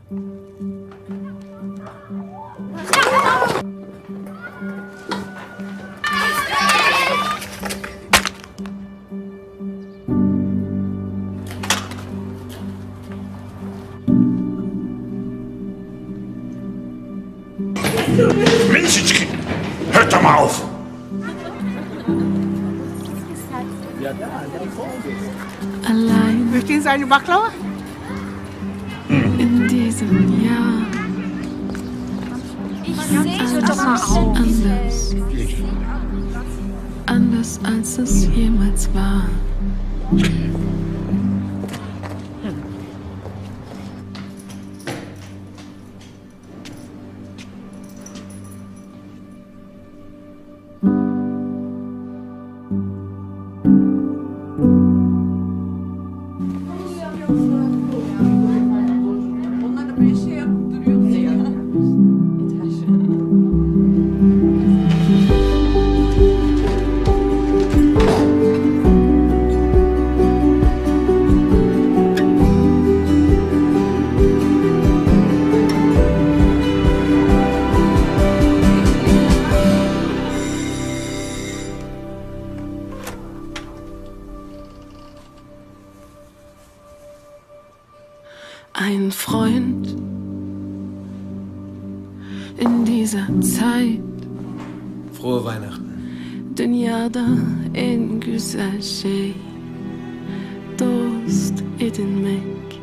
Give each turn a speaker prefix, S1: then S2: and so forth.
S1: Menschenskind, hört doch mal auf!
S2: Allein
S3: Möchten Sie eine Baklava?
S2: in diesem Jahr.
S4: Ich sehe doch mal auf.
S2: Anders als es jemals war. Ein Freund in dieser Zeit.
S5: Frohe Weihnachten.
S2: Dünyada en güzel şey dost edinmek.